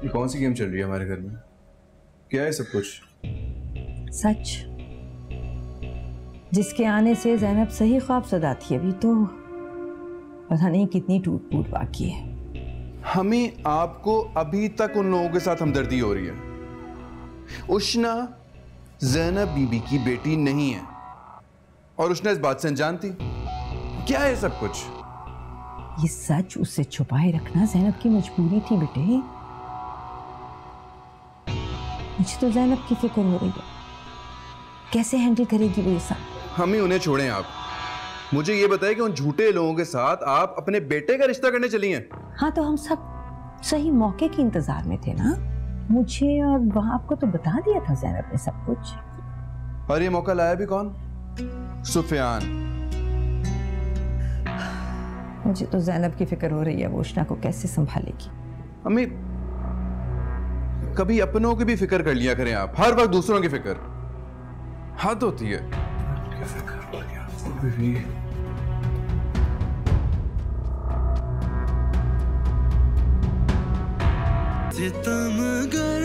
ये कौन सी गेम चल रही है हमारे घर में? क्या है सब कुछ? सच जिसके आने से ज़ैनब सही ख्वाब सदा थी, अभी तो पता नहीं कितनी टूट फूट बाकी है। हमें आपको अभी तक उन लोगों के साथ हमदर्दी हो रही है। उष्ना ज़ैनब बीबी की बेटी नहीं है और उष्ना इस बात से अनजान थी। क्या है सब कुछ? ये सच उससे छुपाए रखना ज़ैनब की मजबूरी थी बेटे। मुझे तो ज़ैनब की फिक्र हो रही है, कैसे हैंडल करेगी वो ये सब। हमें उन्हें छोड़ें आप। मुझे ये बताइए कि उन झूठे लोगों के साथ आप अपने बेटे का रिश्ता करने चली हैं। हाँ तो हम सब सही मौके के इंतजार में थे ना। मुझे और वहां आपको तो बता दिया था ज़ैनब ने सब कुछ। और ये मौका लाया भी कौन? सुफियान। मुझे तो ज़ैनब की फिक्र हो रही है, वो उष्ना को कैसे संभालेगी। हमें कभी अपनों की भी फिक्र कर लिया करें आप, हर वक्त दूसरों की फिक्र हद होती है। क्या फिक्र हो गया बीवी? सितमगर